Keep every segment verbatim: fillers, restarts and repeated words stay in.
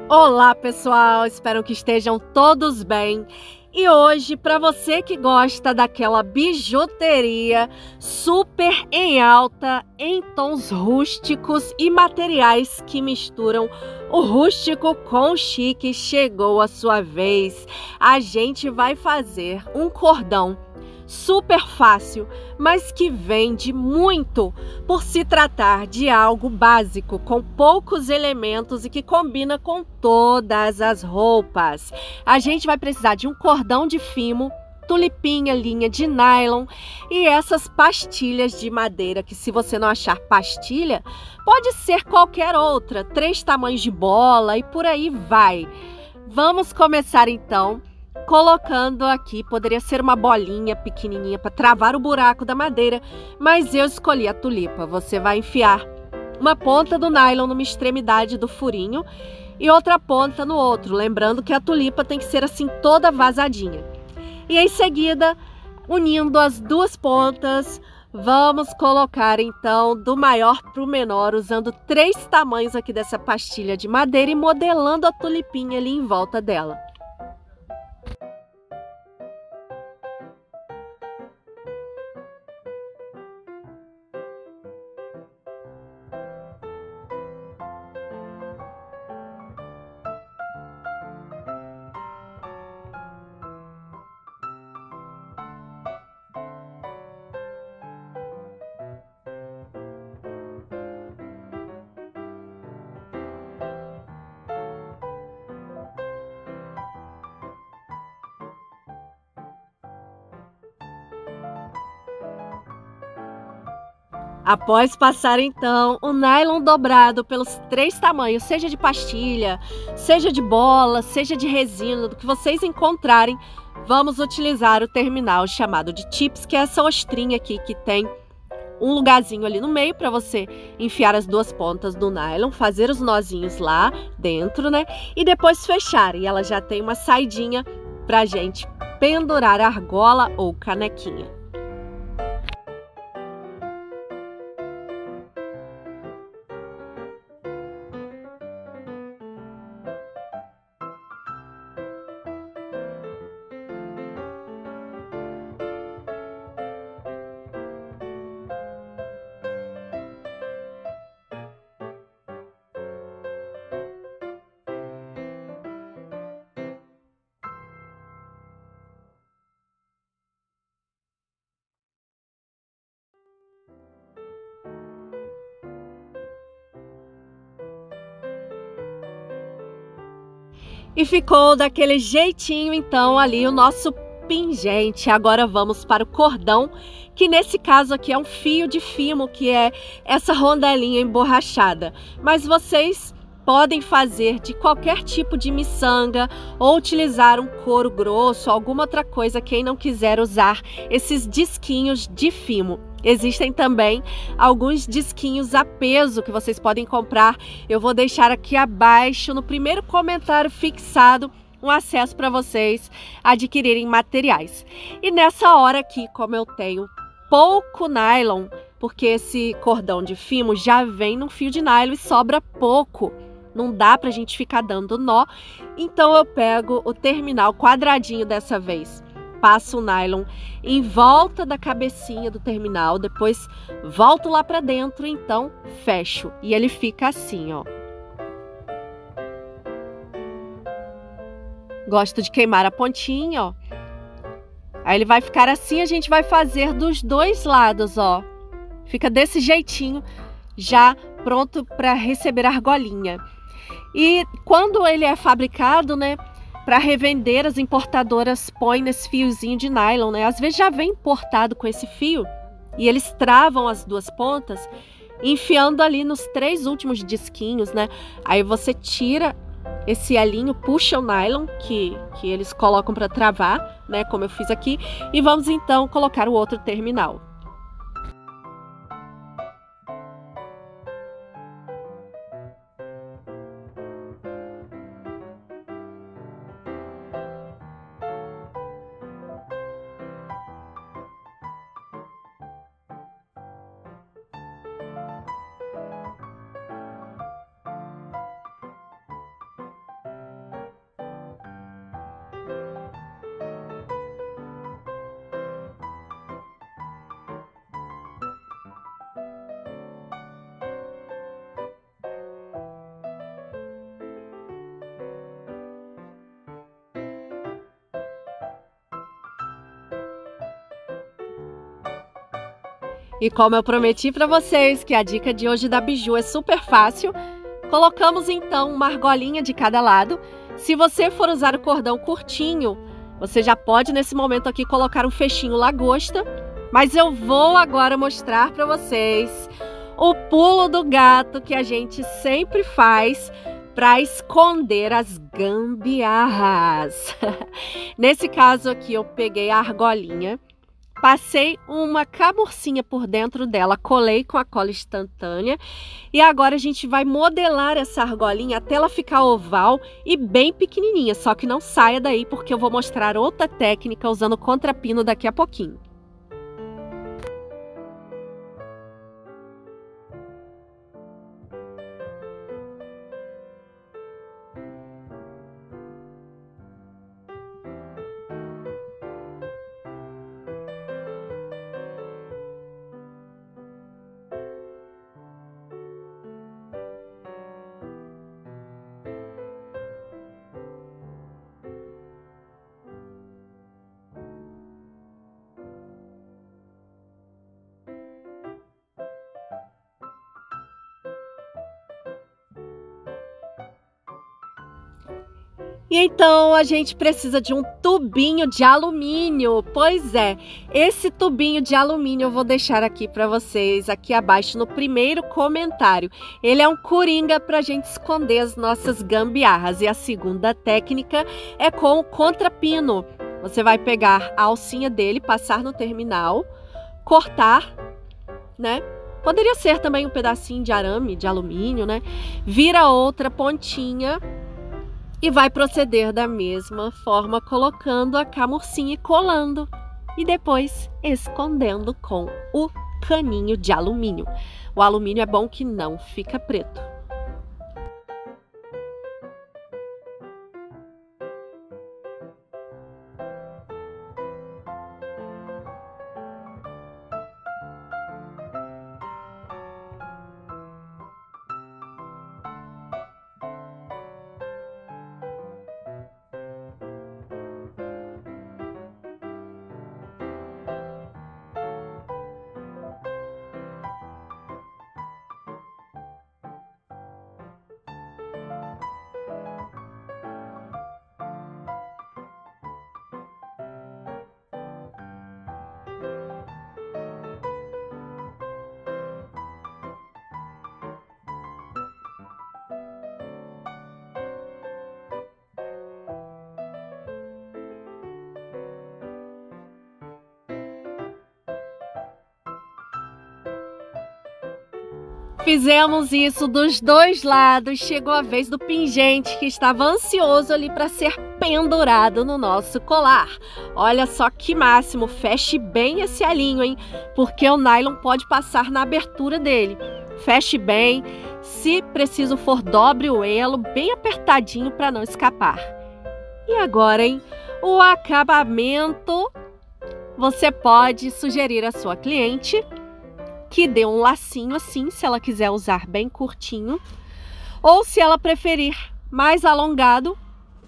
Olá, pessoal! Espero que estejam todos bem. E hoje, para você que gosta daquela bijuteria super em alta, em tons rústicos e materiais que misturam o rústico com o chique, chegou a sua vez. A gente vai fazer um cordão super fácil, mas que vende muito por se tratar de algo básico, com poucos elementos e que combina com todas as roupas. A gente vai precisar de um cordão de fimo, tulipinha, linha de nylon e essas pastilhas de madeira, que se você não achar pastilha, pode ser qualquer outra, três tamanhos de bola e por aí vai. Vamos começar então colocando aqui, poderia ser uma bolinha pequenininha para travar o buraco da madeira, mas eu escolhi a tulipa. Você vai enfiar uma ponta do nylon numa extremidade do furinho e outra ponta no outro, lembrando que a tulipa tem que ser assim toda vazadinha. E em seguida, unindo as duas pontas, vamos colocar então do maior para o menor, usando três tamanhos aqui dessa pastilha de madeira e modelando a tulipinha ali em volta dela. Após passar então o nylon dobrado pelos três tamanhos, seja de pastilha, seja de bola, seja de resina, do que vocês encontrarem, vamos utilizar o terminal chamado de tips, que é essa ostrinha aqui que tem um lugarzinho ali no meio para você enfiar as duas pontas do nylon, fazer os nozinhos lá dentro, né? E depois fechar. E ela já tem uma saidinha pra gente pendurar argola ou canequinha. E ficou daquele jeitinho então ali o nosso pingente. Agora vamos para o cordão, que nesse caso aqui é um fio de fimo, que é essa rondelinha emborrachada. Mas vocês podem fazer de qualquer tipo de miçanga ou utilizar um couro grosso, alguma outra coisa, quem não quiser usar esses disquinhos de fimo. Existem também alguns disquinhos a peso que vocês podem comprar. Eu vou deixar aqui abaixo no primeiro comentário fixado um acesso para vocês adquirirem materiais. E nessa hora aqui, como eu tenho pouco nylon, porque esse cordão de fimo já vem num fio de nylon e sobra pouco, não dá pra gente ficar dando nó, então eu pego o terminal quadradinho dessa vez, passo o nylon em volta da cabecinha do terminal, depois volto lá pra dentro, então fecho e ele fica assim, ó. Gosto de queimar a pontinha, ó. Aí ele vai ficar assim, a gente vai fazer dos dois lados, ó. Fica desse jeitinho, já pronto para receber a argolinha. E quando ele é fabricado, né, para revender, as importadoras põem nesse fiozinho de nylon, né? Às vezes já vem importado com esse fio e eles travam as duas pontas, enfiando ali nos três últimos disquinhos, né? Aí você tira esse elinho, puxa o nylon que, que eles colocam para travar, né? Como eu fiz aqui, e vamos então colocar o outro terminal. E como eu prometi para vocês que a dica de hoje da Biju é super fácil, colocamos então uma argolinha de cada lado. Se você for usar o cordão curtinho, você já pode nesse momento aqui colocar um fechinho lagosta, mas eu vou agora mostrar para vocês o pulo do gato que a gente sempre faz para esconder as gambiarras. Nesse caso aqui eu peguei a argolinha, passei uma camurcinha por dentro dela, colei com a cola instantânea e agora a gente vai modelar essa argolinha até ela ficar oval e bem pequenininha, só que não saia daí porque eu vou mostrar outra técnica usando contrapino daqui a pouquinho. E então a gente precisa de um tubinho de alumínio. Pois é, esse tubinho de alumínio eu vou deixar aqui para vocês, aqui abaixo no primeiro comentário. Ele é um coringa para a gente esconder as nossas gambiarras. E a segunda técnica é com o contrapino. Você vai pegar a alcinha dele, passar no terminal, cortar, né? Poderia ser também um pedacinho de arame, de alumínio, né? Vira outra pontinha e vai proceder da mesma forma, colocando a camurcinha e colando. E depois escondendo com o caninho de alumínio. O alumínio é bom que não fica preto. Fizemos isso dos dois lados, chegou a vez do pingente que estava ansioso ali para ser pendurado no nosso colar. Olha só que máximo, feche bem esse alinho, hein? Porque o nylon pode passar na abertura dele. Feche bem, se preciso for, dobre o elo bem apertadinho para não escapar. E agora, hein? O acabamento, você pode sugerir à sua cliente que dê um lacinho assim, se ela quiser usar bem curtinho. Ou se ela preferir mais alongado,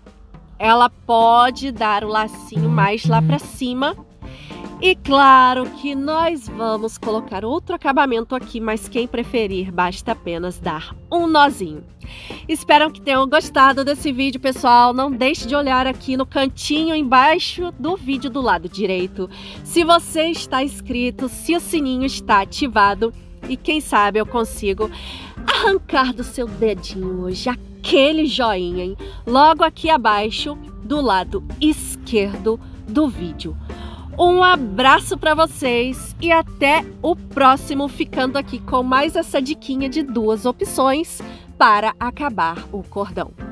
ela pode dar o lacinho mais lá para cima. E claro que nós vamos colocar outro acabamento aqui, mas quem preferir, basta apenas dar um nozinho. Espero que tenham gostado desse vídeo, pessoal. Não deixe de olhar aqui no cantinho embaixo do vídeo do lado direito se você está inscrito, se o sininho está ativado e quem sabe eu consigo arrancar do seu dedinho hoje aquele joinha, hein? Logo aqui abaixo do lado esquerdo do vídeo. Um abraço para vocês e até o próximo, ficando aqui com mais essa diquinha de duas opções para acabar o cordão.